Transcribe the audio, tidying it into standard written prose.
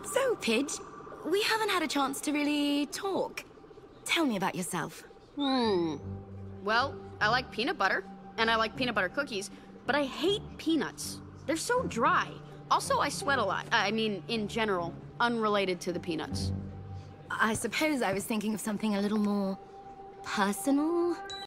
So, Pidge, we haven't had a chance to really talk. Tell me about yourself. Well, I like peanut butter, and I like peanut butter cookies, but I hate peanuts. They're so dry. Also, I sweat a lot. I mean, in general, unrelated to the peanuts. I suppose I was thinking of something a little more personal.